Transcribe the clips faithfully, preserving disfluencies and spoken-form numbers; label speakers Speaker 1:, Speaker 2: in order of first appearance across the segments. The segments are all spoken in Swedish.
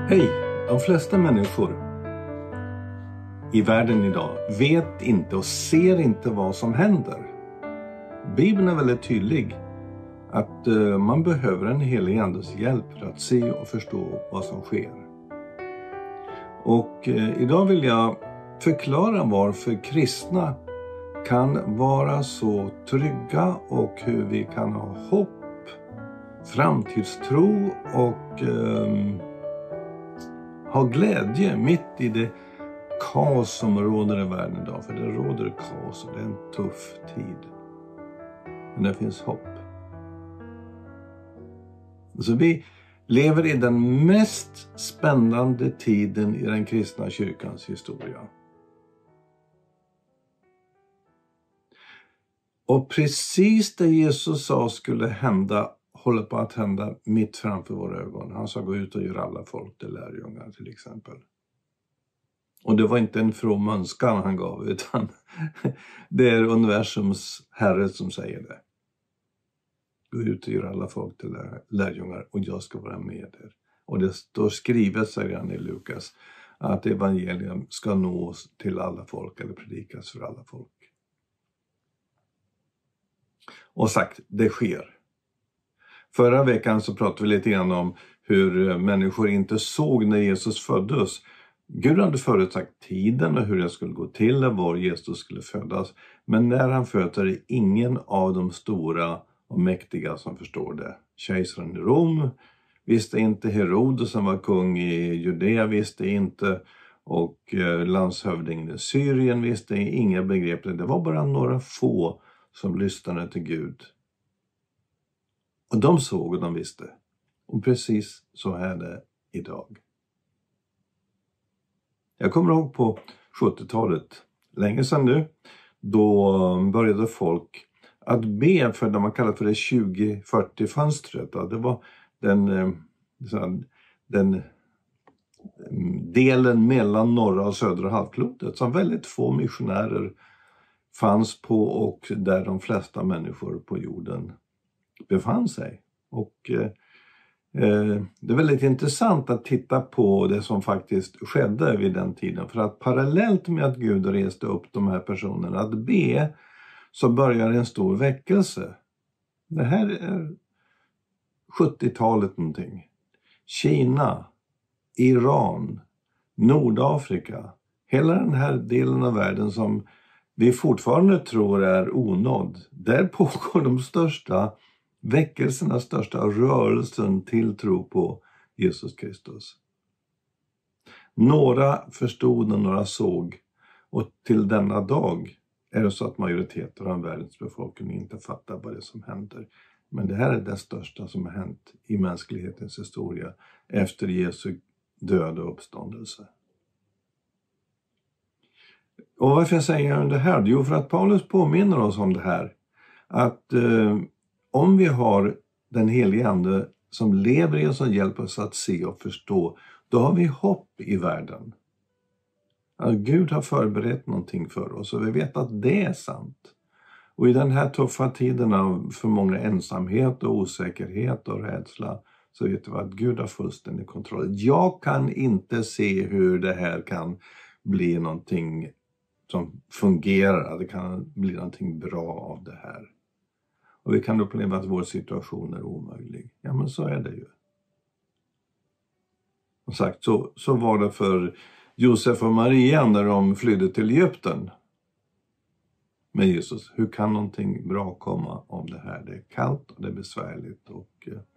Speaker 1: Hej! De flesta människor i världen idag vet inte och ser inte vad som händer. Bibeln är väldigt tydlig att uh, man behöver en helig andes hjälp för att se och förstå vad som sker. Och uh, idag vill jag förklara varför kristna kan vara så trygga och hur vi kan ha hopp, framtidstro och uh, ha glädje mitt i det kaos som råder i världen idag. För det råder kaos och det är en tuff tid. Men det finns hopp. Så vi lever i den mest spännande tiden i den kristna kyrkans historia. Och precis det Jesus sa skulle hända håller på att hända mitt framför våra ögon. Han sa gå ut och göra alla folk till lärjungar till exempel. Och det var inte en from önskan han gav, utan det är universums herre som säger det. Gå ut och göra alla folk till lärjungar och jag ska vara med er. Och det står skrivet, säger han i Lukas, att evangelium ska nås till alla folk eller predikas för alla folk. Och sagt, det sker. Förra veckan så pratade vi lite grann om hur människor inte såg när Jesus föddes. Gud hade förutsagt tiden och hur det skulle gå till och var Jesus skulle födas. Men när han föds är det ingen av de stora och mäktiga som förstår det. Kejsaren i Rom visste inte, Herodes som var kung i Judea visste inte, och landshövdingen i Syrien visste inga begrepp. Det var bara några få som lyssnade till Gud. Och de såg och de visste. Och precis så är det idag. Jag kommer ihåg på sjuttiotalet, länge sedan nu, då började folk att be för det man kallar för det tjugo fyrtio fönstret. Det var den, den delen mellan norra och södra halvklotet som väldigt få missionärer fanns på och där de flesta människor på jorden befann sig. Och eh, det är väldigt intressant att titta på det som faktiskt skedde vid den tiden. För att parallellt med att Gud reste upp de här personerna att be, så börjar en stor väckelse. Det här är sjuttiotalet någonting. Kina, Iran, Nordafrika. Hela den här delen av världen som vi fortfarande tror är onådd. Där pågår de största väckelserna, största rörelsen till tro på Jesus Kristus. Några förstod och några såg. Och till denna dag är det så att majoriteten av världens befolkning inte fattar vad det är som händer. Men det här är det största som har hänt i mänsklighetens historia efter Jesu död och uppståndelse. Och varför jag säger det här? Jo, för att Paulus påminner oss om det här. Att eh, om vi har den helige ande som lever i oss och hjälper oss att se och förstå, då har vi hopp i världen. Att Gud har förberett någonting för oss och vi vet att det är sant. Och i den här tuffa tiden av för många ensamhet och osäkerhet och rädsla, så vet vi att Gud har fullständig kontroll. Jag kan inte se hur det här kan bli någonting som fungerar. Det kan bli någonting bra av det här. Och vi kan uppleva att vår situation är omöjlig. Ja, men så är det ju. Som sagt, så, så var det för Josef och Maria när de flydde till Egypten med Jesus. Hur kan någonting bra komma om det här? Det är kallt och det är besvärligt och eh,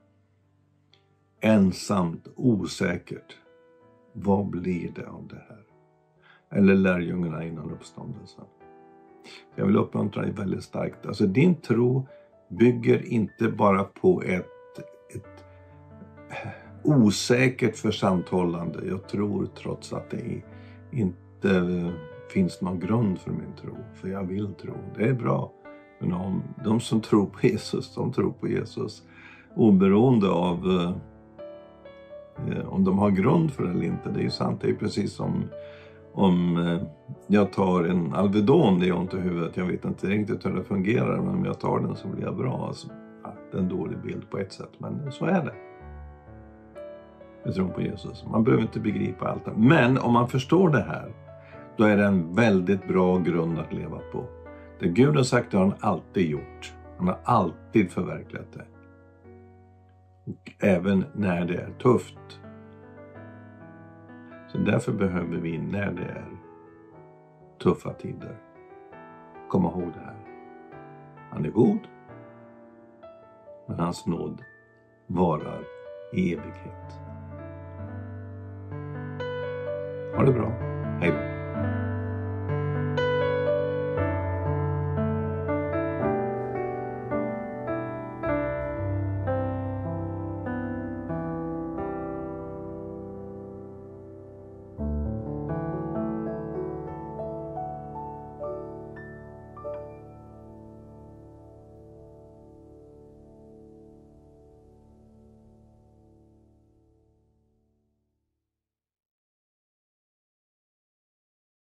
Speaker 1: ensamt, osäkert. Vad blir det av det här? Eller lärjungarna innan uppståndelsen. Jag vill uppmuntra dig väldigt starkt. Alltså din tro bygger inte bara på ett, ett osäkert försanthållande. Jag tror trots att det inte finns någon grund för min tro. För jag vill tro. Det är bra. Men om de som tror på Jesus, de tror på Jesus. Oberoende av eh, om de har grund för det eller inte. Det är ju sant. Det är precis som om eh, jag tar en Alvedon, det är ont i huvudet. Jag vet inte riktigt hur det fungerar. Men om jag tar den så blir jag bra. Alltså, ja, det är en dålig bild på ett sätt. Men så är det. med tron på Jesus. Man behöver inte begripa allt. Men om man förstår det här, då är det en väldigt bra grund att leva på. Det Gud har sagt har han alltid gjort. Han har alltid förverkligat det. Och även när det är tufft. Så därför behöver vi, när det är tuffa tider, komma ihåg det här. Han är god. Men hans nåd varar i evighet. Ha det bra. Hej då.